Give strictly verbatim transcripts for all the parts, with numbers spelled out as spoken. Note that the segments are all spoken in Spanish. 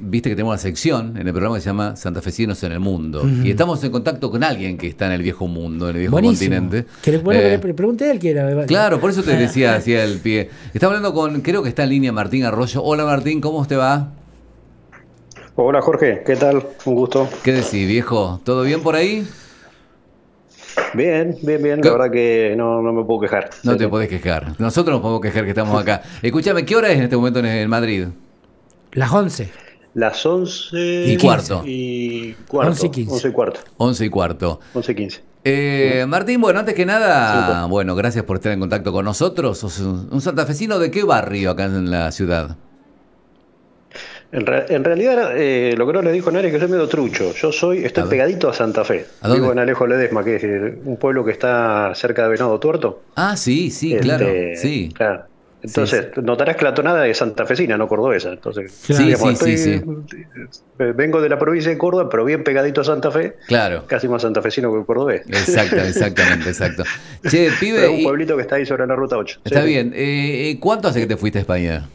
viste que tenemos una sección en el programa que se llama Santafesinos en el Mundo. Uh-huh. Y estamos en contacto con alguien que está en el viejo mundo, en el viejo Buenísimo. continente. Que le, bueno, eh, que le pregunté a él que era. Claro, por eso te decía, hacía el pie. Estamos hablando con, creo que está en línea Martín Arroyo. Hola Martín, ¿cómo te va? Hola Jorge, ¿qué tal? Un gusto. ¿Qué decís, viejo? ¿Todo bien por ahí? Bien, bien, bien. ¿Qué? La verdad que no, no me puedo quejar. No sí, te sí. podés quejar. Nosotros nos podemos quejar que estamos acá. Escúchame, ¿qué hora es en este momento en, en Madrid? Las once. Las once Y cuarto. y cuarto. Once y quince. Once y cuarto. Once y cuarto. Once y quince. Eh, Martín, bueno, antes que nada, Sí, pues. bueno, gracias por estar en contacto con nosotros. ¿Sos un, un santafesino de qué barrio acá en la ciudad? En, re- en realidad, eh, lo que no le dijo nadie es que soy medio trucho. Yo soy, A estoy ver. pegadito a Santa Fe. ¿A dónde? Vivo en Alejo Ledesma, que es eh, un pueblo que está cerca de Venado Tuerto. Ah, sí, sí, Este, claro, sí. claro. Entonces, notarás que la tonada es santafesina, no cordobesa. Entonces, Claro. Sí, digamos, sí, sí, estoy- eh, vengo de la provincia de Córdoba, pero bien pegadito a Santa Fe. Claro. Casi más santafesino que cordobés. Exacto, exactamente, exacto. Che, pibe, Pero es un y- pueblito que está ahí sobre la ruta ocho. está Sí. bien. Eh, ¿cuánto hace que te fuiste a España?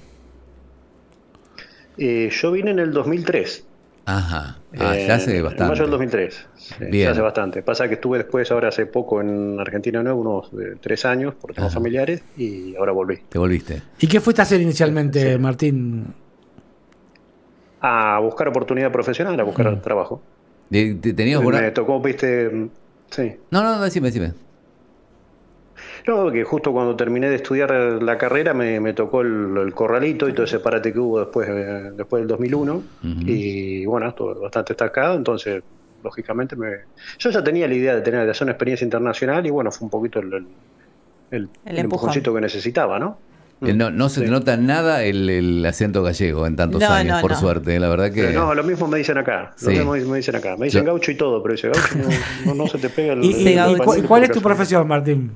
Eh, yo vine en el dos mil tres. Ajá. Ah, eh, ya hace En bastante. mayo del dos mil tres. Sí, Bien. ya hace bastante. Pasa que estuve después, ahora hace poco, en Argentina Nuevo, unos eh, tres años, por temas Ajá. familiares, y ahora volví. Te volviste. ¿Y qué fuiste a hacer inicialmente, Sí. Martín? A buscar oportunidad profesional, a buscar Mm. trabajo. De- de- ¿Tenías buena...? Me tocó, viste, sí. No, no, decime, decime. No, que justo cuando terminé de estudiar la carrera me, me tocó el, el corralito y todo ese parate que hubo después, eh, después del dos mil uno. Ujú. Y bueno, estuve bastante destacado, entonces lógicamente me... Yo ya tenía la idea de tener de hacer una experiencia internacional y bueno, fue un poquito el, el, el- el empujón. empujoncito que necesitaba, ¿no? Eh, No, no se Sí. te nota nada el, el acento gallego en tantos No, años, no, por no. suerte. La verdad que... No, lo mismo me dicen acá, lo Sí. mismo me dicen acá. Me dicen Yo- gaucho y todo, pero dice gaucho no, no, no se te pega el... ¿Y, el y- y gaucho. cu- español cuál es por tu caso. profesión, Martín?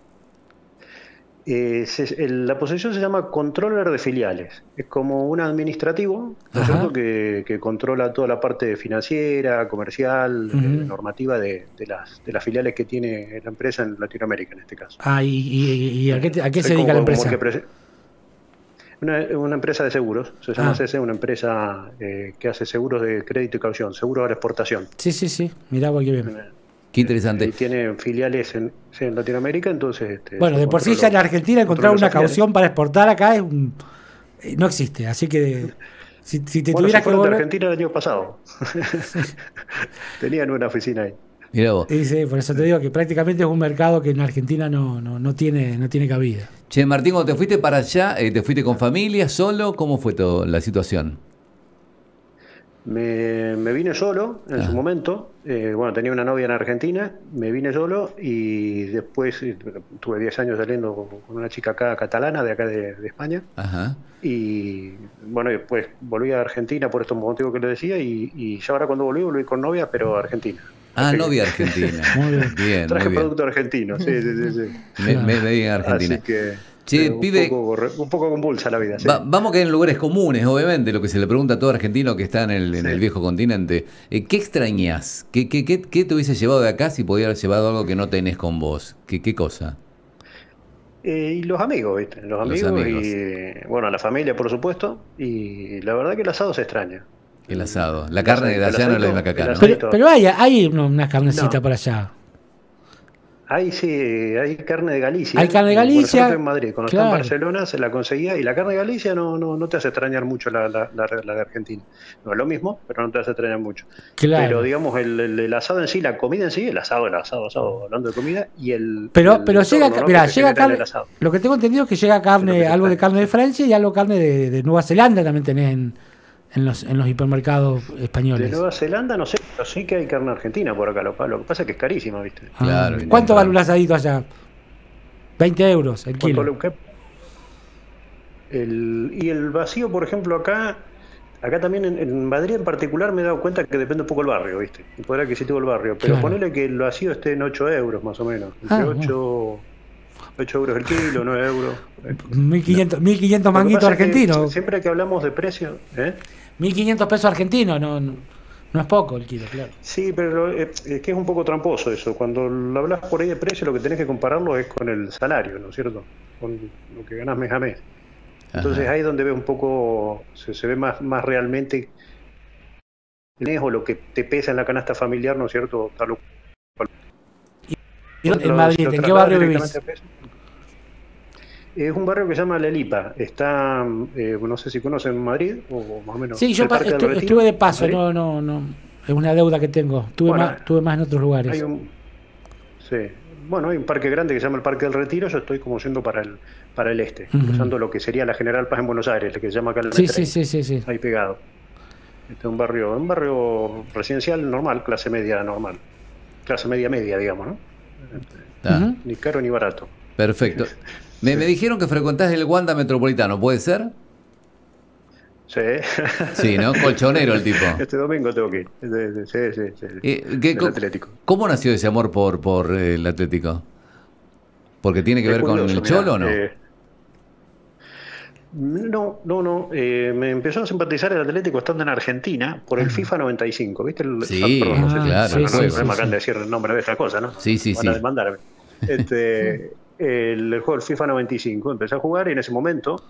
Eh, se- el- la posición se llama controller de filiales. Es como un administrativo, ¿no es Ajá. cierto? Que, que controla toda la parte financiera, comercial, Ujú. eh, normativa de, de las, de las filiales que tiene la empresa en Latinoamérica en este caso. Ah, ¿y, y- y a qué, te- a qué se Soy dedica la como- como empresa? que prese- Una, una empresa de seguros, se llama Ah. C C, una empresa eh, que hace seguros de crédito y caución, seguros a la exportación. Sí, sí, sí. Mirá, vos qué bien. Qué interesante. Y tiene filiales en, sí, en Latinoamérica, entonces... Este, Bueno, yo de por sí controlo- ya en Argentina encontrar controlo una esas filiales. caución para exportar acá es un, eh, no existe. Así que si, si te Bueno, tuvieras se que fueron de volver... Argentina el año pasado. Tenían una oficina ahí. Mirá vos. Sí, sí, por eso te digo que prácticamente es un mercado que en Argentina no, no, no tiene, no tiene cabida. Che, Martín, cuando te fuiste para allá, eh, ¿te fuiste con familia, solo? ¿Cómo fue toda la situación? Me, me vine solo en Ah. su momento. Eh, bueno, tenía una novia en Argentina, me vine solo y después eh, tuve diez años saliendo con, con una chica acá catalana, de acá de, de España. Ajá. Y bueno, y después volví a Argentina por estos motivos que le decía. Y, y ya ahora cuando volví, volví con novia, pero a Argentina. Ah, Así que novia argentina. Muy bien. Bien, traje muy bien. producto argentino, sí, sí, sí. sí. Me, me, me vi en Argentina. Así que. Che, eh, un, pibe- poco, re- un poco convulsa la vida. Sí. Va- vamos a caer en lugares comunes, obviamente, lo que se le pregunta a todo argentino que está en el, en Sí. el viejo continente. Eh, ¿Qué extrañas? ¿Qué, qué, qué, qué te hubiese llevado de acá si podías haber llevado algo que no tenés con vos? ¿Qué, qué cosa? Eh, y los amigos, ¿viste? Los Los amigos, amigos. y bueno, la familia, por supuesto. Y la verdad que el asado se extraña. El asado. La El carne de asadito, allá no es la el misma que acá, asadito, ¿no? el Pero, pero hay, hay una, una carnecita No. por allá. Ahí sí, hay carne de Galicia. Hay carne de Eh, bueno, Galicia, yo estoy en Madrid, cuando claro. estaba en Barcelona se la conseguía. Y la carne de Galicia no, no, no te hace extrañar mucho la, la, la, la de Argentina. No es lo mismo, pero no te hace extrañar mucho. Claro. Pero digamos, el, el, el asado en sí, la comida en sí, el asado, el asado, asado, hablando de comida. Y el. Pero, el pero llega, entorno, ¿no? mirá, que se llega genera en carne. el asado. Lo que tengo entendido es que llega carne, Es lo que se algo de extraña. carne de Francia y algo de carne de, de Nueva Zelanda también tenés en, en los, en los hipermercados De españoles. Nueva Zelanda no sé, pero sí que hay carne argentina por acá. Lo, lo que pasa es que es carísima, ¿viste? Ah, Claro, ¿cuánto encontrar. vale un asadito allá? veinte euros el ¿Cuánto kilo. le- qué? El, y el vacío, por ejemplo, acá, acá también en, en Madrid en particular me he dado cuenta que depende un poco el barrio, ¿viste? El poder adquisitivo del barrio. Pero Claro. ponele que el vacío esté en ocho euros más o menos. Entre Ah, ocho, ocho euros el kilo, nueve euros. Eh, mil quinientos, mil quinientos lo que manguitos pasa es que argentinos. Siempre que hablamos de precio, ¿eh? mil quinientos pesos argentinos, no, no, no es poco el kilo, claro. Sí, pero eh, es que es un poco tramposo eso. Cuando lo hablas por ahí de precio, lo que tenés que compararlo es con el salario, ¿no es cierto? Con lo que ganás mes a mes. Entonces Ajá. ahí es donde ve un poco, se, se ve más, más realmente o lo que te pesa en la canasta familiar, ¿no es cierto? Tal o cual. ¿Y dónde- en Lo- Madrid? lo ¿En qué trasladas barrio vivís? directamente a peso. Es un barrio que se llama La Elipa. Está, eh, no sé si conocen Madrid, o más o menos. Sí, yo el pa- Parque del estu- Retiro, estuve de paso, ¿Madrid? no, no, no. Es una deuda que tengo. Tuve, Bueno, más, tuve más en otros lugares. Hay un, sí. Bueno, hay un parque grande que se llama el Parque del Retiro. Yo estoy como yendo para el, para el este, Ujú. cruzando lo que sería la General Paz en Buenos Aires, el que se llama acá el Sí, Metrén, sí, sí, sí, sí. ahí pegado. Este es un barrio, un barrio residencial normal, clase media normal. Clase media media, digamos, ¿no? Está. Ujú. Ni caro ni barato. Perfecto. Me, me dijeron que frecuentás el Wanda Metropolitano, ¿puede ser? Sí. Sí, ¿no? Colchonero el tipo. Este domingo tengo que ir. Sí, sí, sí, sí. Eh, ¿qué- Del co- Atlético. ¿Cómo nació ese amor por, por eh, el Atlético? ¿Porque tiene que Es ver con curioso, el mirá, Cholo o no? eh, no, no, no. eh, me empezó a simpatizar el Atlético estando en Argentina por el FIFA noventa y cinco, ¿viste? El, Sí, perdón, no sé si- claro, bueno, sí, no, sí, no sí, me acaban sí. de decir el nombre de esta cosa, ¿no? Sí, sí, Van a sí. demandarme. Este, el, el juego del FIFA noventa y cinco, empecé a jugar y en ese momento,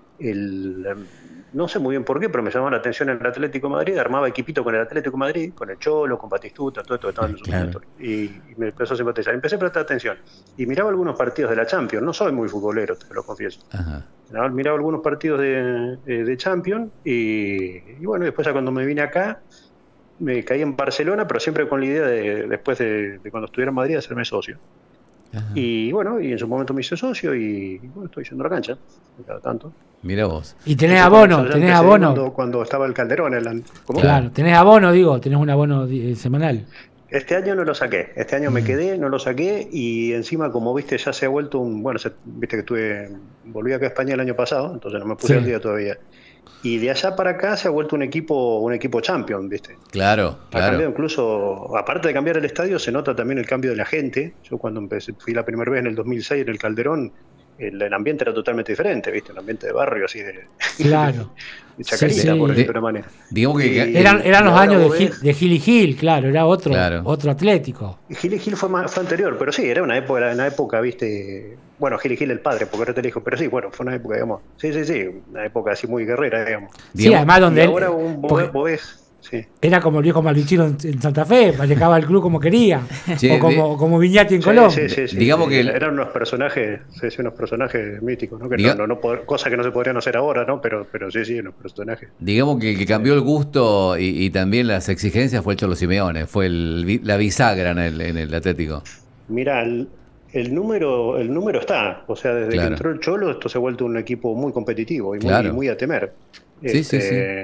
el, em, no sé muy bien por qué, pero me llamaba la atención el Atlético de Madrid, armaba equipito con el Atlético de Madrid, con el Cholo, con Batistuta, todo esto que estaba en su Claro. momento. Y, y me empezó a simpatizar. Empecé a prestar atención. Y miraba algunos partidos de la Champions, no soy muy futbolero, te lo confieso. Ajá. Miraba algunos partidos de, de, de Champions y, y bueno, después ya cuando me vine acá, me caí en Barcelona, pero siempre con la idea de, después de, de cuando estuviera en Madrid, hacerme socio. Ajá. Y bueno, y en su momento me hice socio y bueno, estoy yendo a la cancha, cada tanto. Mira vos. Y tenés Eso abono, cuando- ya tenés empecé abono. Cuando, cuando estaba el Calderón. El, ¿cómo? Claro, tenés abono, digo, tenés un abono di- semanal. Este año no lo saqué, este año me quedé, no lo saqué y encima como viste ya se ha vuelto un, bueno, se- viste que estuve, volví acá a España el año pasado, entonces no me puse Sí. al día todavía. Y de allá para acá se ha vuelto un equipo, un equipo champion, viste. Claro, Ha cambiado claro. incluso, aparte de cambiar el estadio, se nota también el cambio de la gente. Yo cuando empecé, fui la primera vez en el dos mil seis en el Calderón, el, el ambiente era totalmente diferente, viste, un ambiente de barrio así de, Claro. de chacarita, Sí, sí. por decirlo De- de una manera. Digamos que... Y- Eran, eran los ahora años de vos Gil, ves- de Gil y Gil, claro, era otro, Claro. otro Atlético. Gil y Gil fue, más, fue anterior, pero sí, era una época, era una época, viste, bueno, Gil y Gil el padre, porque ahora te dijo, pero sí, bueno, fue una época, digamos, sí, sí, sí, una época así muy guerrera, digamos. Sí, digamos- además donde Y él, ahora un, vos, porque ves- vos ves, sí. era como el viejo Malvichino en, en Santa Fe, manejaba el club como quería. Che, o como, de- como Viñati en Sí, Colombia. sí, sí, sí, Digamos sí, que el- eran unos personajes, sí, sí, unos personajes míticos, ¿no? Que Diga- no, no, no pod- cosas que no se podrían hacer ahora, ¿no? Pero, pero sí, sí, unos personajes. Digamos que el que cambió el gusto y, y también las exigencias fue el Cholo Simeone, fue el, vi- la bisagra en el, en el Atlético. Mira, el, el número, el número está, o sea, desde Claro. que entró el Cholo, esto se ha vuelto un equipo muy competitivo y muy, Claro. muy a temer. Sí, sí,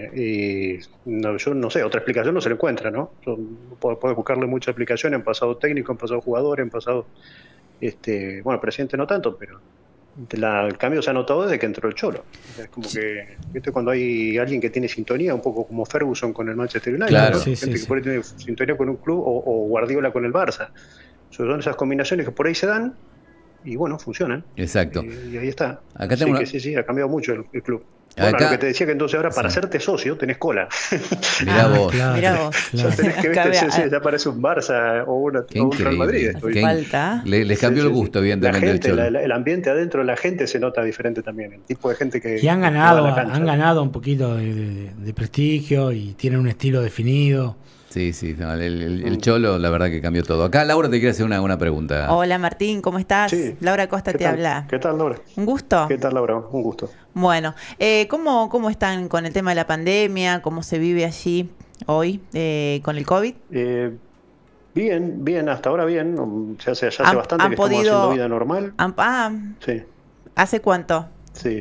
Y no, yo no sé, otra explicación no se le encuentra, ¿no? Yo, puedo, puedo buscarle mucha explicación, han pasado técnicos, han pasado jugadores, han pasado, este, bueno, presidente no tanto, pero la- el cambio se ha notado desde que entró el Cholo. O sea, es como que, ¿viste? Cuando hay alguien que tiene sintonía, un poco como Ferguson con el Manchester United, Claro. ¿no? Sí, Gente sí, que sí. por ahí tiene sintonía con un club o, o Guardiola con el Barça. Son esas combinaciones que por ahí se dan y bueno, funcionan. Exacto. Y, y ahí está. Acá Así tengo una- que sí, sí, ha cambiado mucho el, el club. Bueno, Acá- lo que te decía que entonces ahora para Sí. hacerte socio tenés cola. Mirá Ah, vos. Claro, Mirá vos. claro. Tenés que Acá viste, vea- sí, sí, ya parece un Barça o, una, Qué o un Real Madrid. increíble. estoy. Qué in- Falta. Le- les cambió Sí, el sí, gusto, sí. evidentemente, La al gente, Cholo. la- la- el ambiente adentro de la gente se nota diferente también. El tipo de gente que. Y han que va a ganado, la cancha. han ganado un poquito de, de- de prestigio y tienen un estilo definido. Sí, sí, no, el, el- el Cholo, la verdad que cambió todo. Acá Laura te quiere hacer una, una pregunta. Hola Martín, ¿cómo estás? Sí. Laura Costa ¿Qué te tal? habla. ¿Qué tal, Laura? ¿Un gusto? ¿Qué tal, Laura? Un gusto. Bueno, eh, ¿cómo, ¿cómo están con el tema de la pandemia? ¿Cómo se vive allí hoy eh, con el COVID? Eh, bien, bien, hasta ahora bien. Um, Se hace, ya hace ¿Han- bastante han que estamos podido- haciendo vida normal. Ah, ah, Sí, ¿hace cuánto? sí.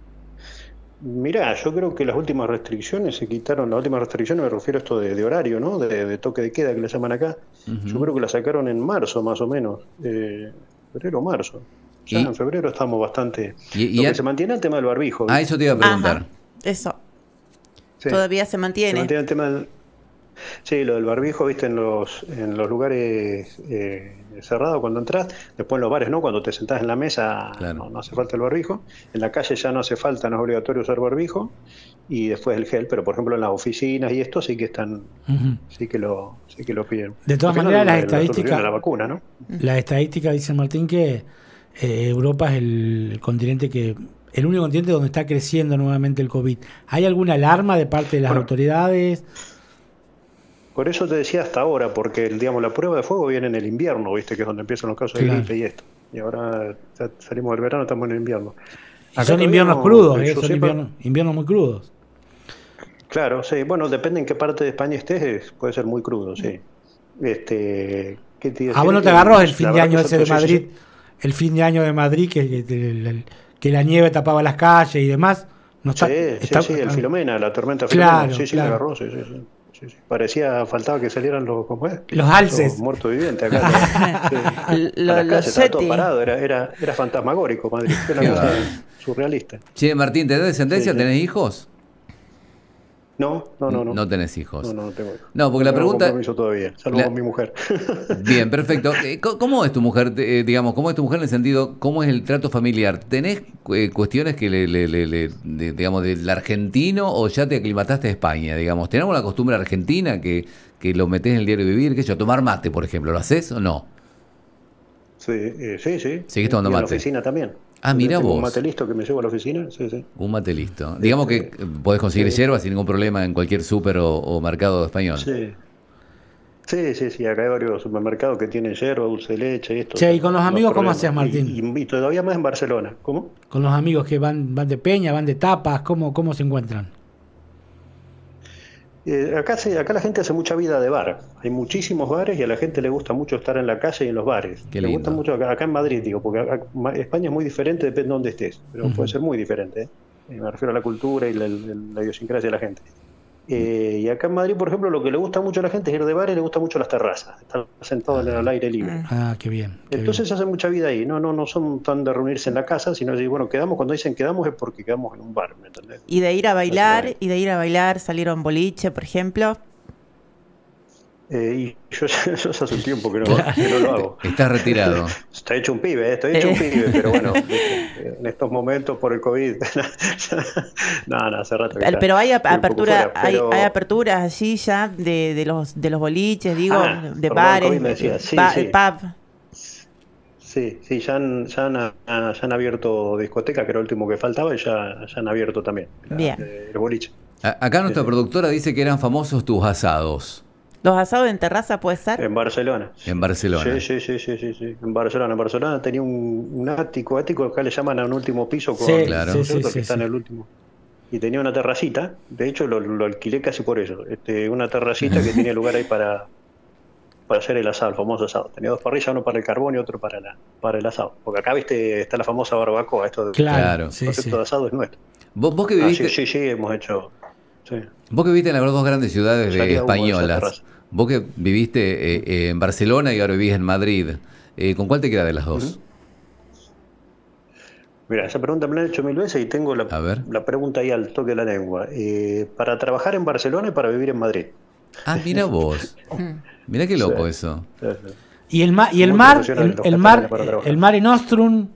Mirá, yo creo que las últimas restricciones se quitaron, las últimas restricciones me refiero a esto de, de horario, ¿no? De, de toque de queda que le llaman acá. Ujú. Yo creo que la sacaron en marzo más o menos, eh, febrero o marzo. Ya Y- en febrero estamos bastante... Y- y Lo a- que se mantiene es el tema del barbijo. Ah, eso te iba a preguntar. Ajá, eso. Sí. Todavía se Se mantiene. mantiene el tema del... Sí, lo del barbijo, viste, en los, en los lugares eh, cerrados cuando entras, después en los bares no, cuando te sentás en la mesa Claro. no, no hace falta el barbijo, en la calle ya no hace falta, no es obligatorio usar barbijo, y después el gel, pero por ejemplo en las oficinas y esto sí que están, Ujú. sí que lo, sí que lo piden. De todas Al final, maneras, las la- la solución estadísticas- es la vacuna, ¿no? La estadística dice Martín que eh, Europa es el, el continente que, el único continente donde está creciendo nuevamente el COVID. ¿Hay alguna alarma de parte de las Bueno. autoridades? Por eso te decía hasta ahora, porque digamos la prueba de fuego viene en el invierno, viste, que es donde empiezan los casos de Claro. gripe y esto. Y ahora ya salimos del verano, estamos en el invierno. Y Acá son todavía inviernos no- crudos, yo ¿eh? Son siempre- inviernos, inviernos muy crudos. Claro, sí. Bueno, depende en qué parte de España estés, es- puede ser muy crudo, sí. Este, ¿qué te iba a Ah, decir? bueno, te Que agarró el la fin de verdad año que ese de nosotros- sí, sí, Madrid, el fin de año de Madrid, que, que, el- que la nieve tapaba las calles y demás. No está, Sí, está- sí, sí, el Filomena, la tormenta Claro, Filomena. Sí, sí, claro. me agarró, sí, sí, sí. Sí, sí. Parecía, faltaba que salieran los, ¿cómo es? Los alces. Los muertos vivientes acá. Sí. Lo- A la los calle estaba todo Yeti. parado, era, era, era fantasmagórico Madrid, era Qué una cosa bárbaro. surrealista. Che, Martín, ¿tenés descendencia? Sí, sí. ¿Tenés hijos? No, no, no, no. No tenés hijos. No, no, no tengo. No, porque la tengo pregunta- compromiso todavía, salvo la- con mi mujer. Bien, perfecto. Eh, co- ¿Cómo es tu mujer, eh, digamos, cómo es tu mujer en el sentido, cómo es el trato familiar? ¿Tenés eh, cuestiones que le, le- le- le- de- digamos, del argentino o ya te aclimataste a España, digamos? ¿Tenemos la costumbre argentina que, que lo metés en el diario vivir, qué sé yo, tomar mate, por ejemplo, ¿lo haces o no? Sí, eh, sí, sí. Seguís tomando Y en la mate. oficina también. Ah, mirá Tengo vos. un mate listo que me llevo a la oficina, sí, sí. Un mate listo. Digamos que eh, podés conseguir Sí. hierba sin ningún problema en cualquier súper o, o mercado español. Sí. Sí, sí, sí, acá hay varios supermercados que tienen yerba, dulce de leche y esto. Che, ¿y con los no amigos cómo problema. hacías, Martín? Y, y- y todavía más en Barcelona. ¿Cómo? Con los amigos que van, van de peña, van de tapas, ¿cómo, cómo se encuentran? Eh, acá, se, acá la gente hace mucha vida de bar. Hay muchísimos bares y a la gente le gusta mucho estar en la calle y en los bares. Qué le lindo. gusta mucho acá, acá en Madrid, digo, porque acá- Ma- España es muy diferente, depende de dónde estés, pero Ujú. puede ser muy diferente. ¿eh? Eh, Me refiero a la cultura y la, la- la idiosincrasia de la gente. Eh, y acá en Madrid, por ejemplo, lo que le gusta mucho a la gente es ir de bar y le gusta mucho las terrazas, estar sentado en el aire libre. Mm. Ah, qué bien. qué Entonces se hace mucha vida ahí. No, no, no son tan de reunirse en la casa, sino decir, bueno, quedamos, cuando dicen quedamos es porque quedamos en un bar, ¿me entendés? Y de ir a bailar, Básicamente. y de ir a bailar, salir a un boliche, por ejemplo. Eh, y yo, ya- yo ya hace un tiempo que no, que no lo hago. Estás retirado. Está hecho un pibe, eh, estoy hecho un pibe, pero bueno, eh, en estos momentos por el COVID, no, no, hace rato que ya Pero hay ap- estoy un poco apertura, fuera, pero- hay, hay aperturas allí ya de, de los de los boliches, digo, Ah, de perdón, bares, COVID me decía, sí, pa- sí. pub. Sí, sí, ya han, ya, han, ya han abierto discoteca, que era lo último que faltaba, y ya, ya han abierto también la- Bien. eh, el boliche. A- Acá nuestra Sí. productora dice que eran famosos tus asados Los asados en terraza puede ser. En Barcelona. en Barcelona. Sí, sí, sí, sí, sí, sí. En Barcelona. En Barcelona tenía un, un ático, ático acá le llaman a un último piso con, Sí, Claro. ¿no sí, es cierto? sí, que sí, está sí. en el último. Y tenía una terracita, de hecho lo, lo alquilé casi por eso. Este, una terracita que tenía lugar ahí para, para hacer el asado, el famoso asado. Tenía dos parrillas, uno para el carbón y otro para la, para el asado. Porque acá, viste, está la famosa barbacoa, esto de Claro, Claro. sí, concepto sí. de asado es nuestro. Vos, vos que Ah, viviste, sí, sí, sí, hemos hecho. Sí. vos que viviste en las dos grandes ciudades Ya de queda humo de esa españolas, terraza. vos que viviste eh, eh, en Barcelona y ahora vivís en Madrid, eh, ¿con cuál te queda de las dos? Ujú. Mira, esa pregunta me la han hecho mil veces y tengo la, A ver. la pregunta ahí al toque de la lengua. Eh, ¿para trabajar en Barcelona y para vivir en Madrid? Ah, mira vos. Mm. Mirá qué loco Sí. eso. Sí, sí. Y el, ma- y el Muy mar, profesionales el, los el catalanes mar, para trabajar. el mar en Ostrum,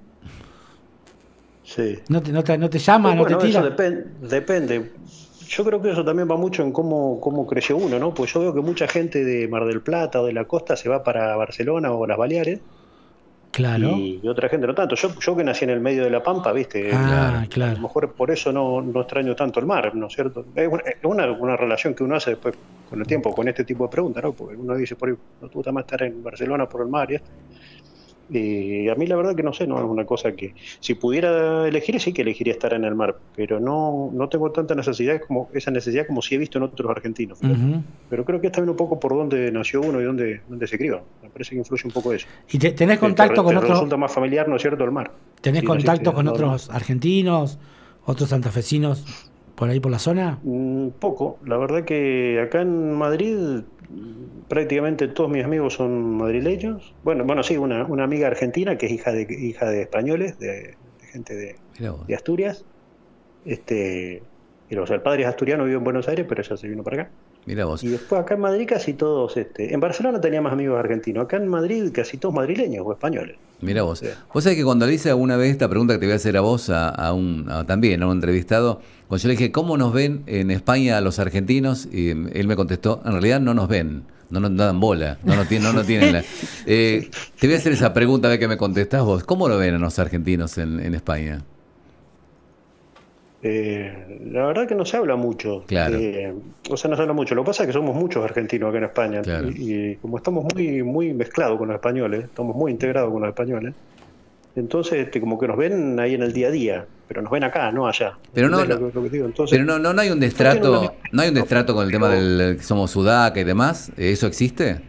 Sí. no te, no te, no te llama, no Bueno, te eso tira. depen- depende. Yo creo que eso también va mucho en cómo, cómo creció uno, ¿no? Pues yo veo que mucha gente de Mar del Plata o de la costa se va para Barcelona o las Baleares Claro. y, y otra gente no tanto. Yo, yo que nací en el medio de la Pampa, ¿viste? Ah, A lo claro. mejor por eso no, no extraño tanto el mar, ¿no es cierto? Es una, es una, una relación que uno hace después con el tiempo, con este tipo de preguntas, ¿no? Porque uno dice, por ahí, ¿no te gusta más estar en Barcelona por el mar y esto? Y a mí la verdad que no sé, no es una cosa que... Si pudiera elegir, sí que elegiría estar en el mar, pero no, no tengo tanta necesidad como esa necesidad como sí he visto en otros argentinos. Ujú. Pero creo que es también un poco por dónde nació uno y dónde, dónde se crió. Me parece que influye un poco eso. ¿Y te- tenés Te- contacto te, con te otros, resulta más familiar, ¿no es cierto?, el mar. tenés Sí, contacto sí, con no, otros argentinos, otros santafesinos por ahí por la zona? Mm, Poco. La verdad que acá en Madrid mm, prácticamente todos mis amigos son madrileños. Bueno, bueno, sí, una, una amiga argentina que es hija de hija de españoles, de, de gente de, Mirá vos. de Asturias. Este, y, o sea, el padre es asturiano, vive en Buenos Aires, pero ella se vino para acá. Mirá vos. Y después acá en Madrid casi todos, este, en Barcelona tenía más amigos argentinos, acá en Madrid casi todos madrileños o españoles. Mirá vos. Sí. Vos sabés que cuando le hice alguna vez esta pregunta que te voy a hacer a vos, a, a un, a- también a un entrevistado, cuando yo le dije, ¿cómo nos ven en España a los argentinos? Y mm, él me contestó, en realidad no nos ven, no nos no dan bola, no nos tienen, no nos tienen la... Eh, te voy a hacer esa pregunta a ver qué me contestás vos. ¿Cómo lo ven a los argentinos en, en España? Eh, la verdad que no se habla mucho. Claro, Eh, o sea, no se habla mucho. Lo que pasa es que somos muchos argentinos acá en España. claro. Y, y como estamos muy, muy mezclados con los españoles, estamos muy integrados con los españoles, entonces este, como que nos ven ahí en el día a día, pero nos ven acá, no allá. Pero no, ¿Entendés no, lo, que lo que digo? Entonces, pero no, no, no hay un yo tengo una destrato, no hay un destrato con el tema pero del que somos sudaca y demás. ¿Eso existe?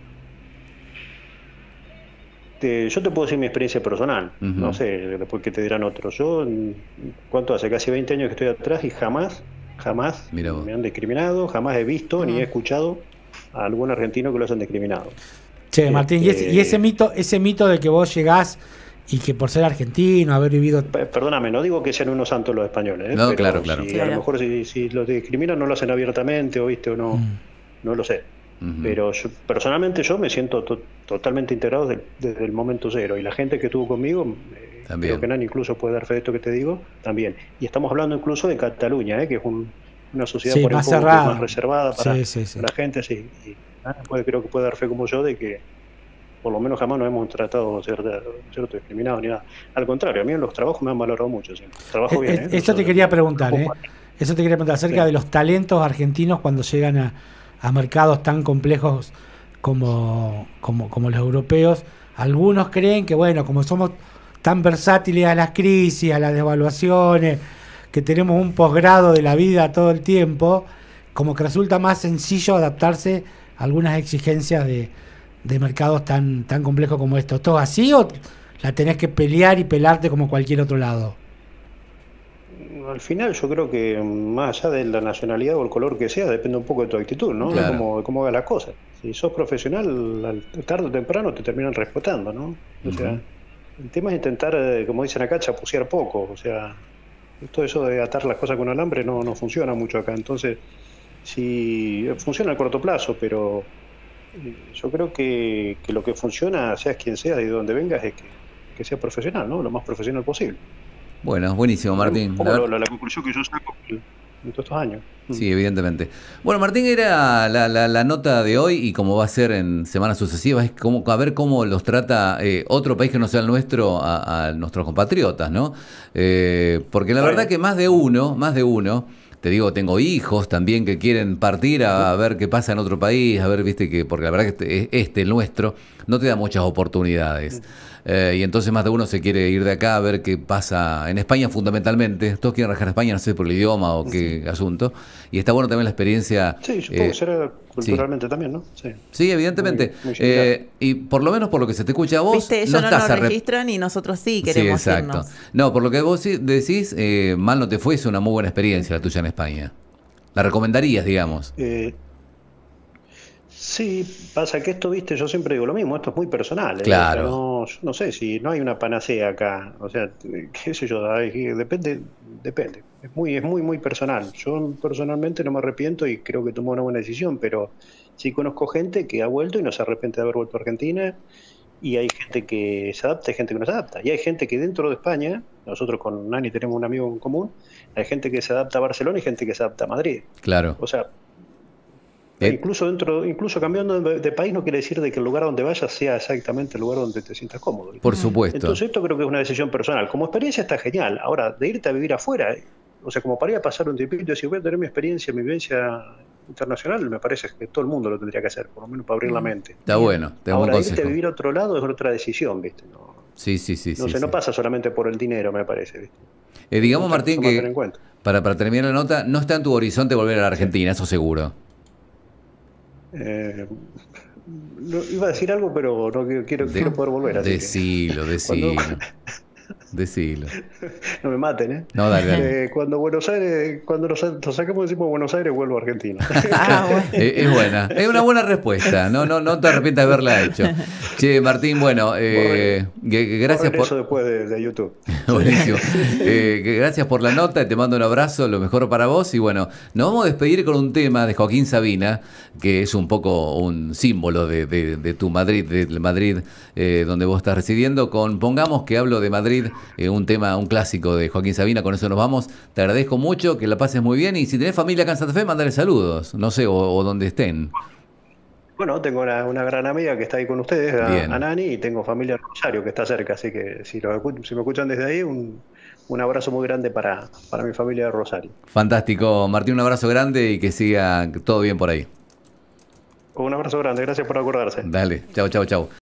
te- yo te puedo decir mi experiencia personal. No Ujú. sé, después que te dirán otros. Yo, mm, ¿cuánto hace? Casi veinte años que estoy atrás y jamás, jamás Mira vos. me han discriminado, jamás he visto ni he Mm. escuchado a algún argentino que lo hayan discriminado. Che, Martín, y ese, y ese Este, mito, ese mito de que vos llegás y que por ser argentino, haber vivido. pe- perdóname, no digo que sean unos santos los españoles, ¿eh? No, Pero claro, claro. si a lo Claro. mejor si, si los discriminan no lo hacen abiertamente o viste o no, Mm. no lo sé. Ujú. Pero yo, personalmente yo me siento to- totalmente integrado de- desde el momento cero. Y la gente que estuvo conmigo, eh, También. creo que Nani incluso puede dar fe de esto que te digo, también. Y estamos hablando incluso de Cataluña, ¿eh? Que es un- una sociedad Sí, por ahí un más poco que es cerrada. más reservada para, Sí, sí, sí. para la gente, sí. Y Nani puede- creo que puede dar fe como yo de que por lo menos jamás nos hemos tratado cierta, cierto discriminado ni nada. Al contrario, a mí en los trabajos me han valorado mucho siempre. Trabajo Eh, bien, eh, ¿eh? Eso No te sé, quería preguntar, ¿eh? trabajo- Eso te quería preguntar acerca Sí. de los talentos argentinos cuando llegan a, a mercados tan complejos como, como, como los europeos. Algunos creen que, bueno, como somos tan versátiles a las crisis, a las devaluaciones, que tenemos un posgrado de la vida todo el tiempo, como que resulta más sencillo adaptarse a algunas exigencias de, de mercados tan, tan complejos como estos. ¿Todo así o la tenés que pelear y pelarte como cualquier otro lado? Al final yo creo que más allá de la nacionalidad o el color que sea, depende un poco de tu actitud, ¿no? Claro. De cómo, de cómo hagas las cosas. Si sos profesional, al- tarde o temprano te terminan respetando, ¿no? O sea, Ujú. el tema es intentar, eh, como dicen acá, chapucear poco. O sea, todo eso de atar las cosas con alambre no, no funciona mucho acá. Entonces, si funciona a corto plazo, pero eh, yo creo que, que lo que funciona, seas quien sea, de donde vengas, es que, que seas profesional, ¿no? Lo más profesional posible. Bueno, buenísimo, Es Martín. un poco La lo- ver- la, la conclusión que yo saco en todos estos años. Mm. Sí, evidentemente. Bueno, Martín, era la, la- la nota de hoy y como va a ser en semanas sucesivas, es como, a ver cómo los trata eh, otro país que no sea el nuestro a, a nuestros compatriotas, ¿no? Eh, porque la Está verdad bien. que más de uno, más de uno, te digo, tengo hijos también que quieren partir a, a ver qué pasa en otro país, a ver, viste, que porque la verdad que este, este, el nuestro, no te da muchas oportunidades. Eh, y entonces más de uno se quiere ir de acá a ver qué pasa en España fundamentalmente. Todos quieren rajar a España, no sé por el idioma o qué asunto. Y está bueno también la experiencia. Sí, supongo eh, que será culturalmente también, ¿no? Sí. Sí, evidentemente. Muy- muy similar. Eh, y por lo menos por lo que se te escucha a vos, Viste, ellos no no, estás nos arrep- registran y nosotros sí Sí, queremos exacto. irnos. No, por lo que vos sí decís, eh, mal no te fue, es una muy buena experiencia la tuya en España. La recomendarías, digamos. Eh, sí, pasa que esto, viste, yo siempre digo lo mismo, esto es muy personal. ¿eh? Claro. O sea, no, yo no sé si no hay una panacea acá. O sea, qué sé yo, ay, depende, depende. Es muy, es muy, muy personal. Yo personalmente no me arrepiento y creo que tomé una buena decisión, pero sí conozco gente que ha vuelto y no se arrepiente de haber vuelto a Argentina. Y hay gente que se adapta y gente que no se adapta. Y hay gente que dentro de España, nosotros con Nani tenemos un amigo en común, hay gente que se adapta a Barcelona y gente que se adapta a Madrid. Claro. O sea, Eh, incluso dentro, incluso cambiando de, de país no quiere decir de que el lugar donde vayas sea exactamente el lugar donde te sientas cómodo. por supuesto. Entonces esto creo que es una decisión personal. Como experiencia está genial. Ahora, de irte a vivir afuera, eh, o sea, como para ir a pasar un tiempito y decir, voy a tener mi experiencia, mi vivencia internacional, me parece que todo el mundo lo tendría que hacer, por lo menos para abrir la mente. Está bueno, te da un buen Ahora, irte a consejo. vivir a otro lado es otra decisión, ¿viste? No, Sí, sí, sí. no sí, sé, sí. no pasa solamente por el dinero, me parece, ¿viste? Eh, digamos, Muchas Martín, cosas más a tener que en cuenta. para, para terminar la nota, no está en tu horizonte volver a la Argentina, eso seguro. Eh, no, iba a decir algo, pero no quiero, quiero, De- quiero poder volver. Así que decilo, decilo. Decilo. no me maten, ¿eh? No, dale, dale. Eh, cuando Buenos Aires, cuando nos, nos sacamos decimos Buenos Aires, vuelvo a Argentina. Ah, bueno. Eh, es buena, es una buena respuesta. No, no, no te arrepientas de haberla hecho. Che, Martín, bueno, eh, que- que gracias Borren eso por. después de, de YouTube. Buenísimo. Eh, que gracias por la nota, te mando un abrazo, lo mejor para vos. Y bueno, nos vamos a despedir con un tema de Joaquín Sabina, que es un poco un símbolo de, de- de tu Madrid, del Madrid eh, donde vos estás residiendo. Con Pongamos que hablo de Madrid, eh, un tema, un clásico de Joaquín Sabina. Con eso nos vamos. Te agradezco mucho, que la pases muy bien. Y si tenés familia acá en Santa Fe, mandale saludos. No sé, o, o donde estén. Bueno, tengo una, una gran amiga que está ahí con ustedes, a, Bien. a Nani, y tengo familia en Rosario que está cerca, así que si, lo escu- si me escuchan desde ahí, un, un abrazo muy grande para, para mi familia de Rosario. Fantástico, Martín, un abrazo grande y que siga todo bien por ahí. Un abrazo grande, gracias por acordarse. Dale, chau, chau, chau.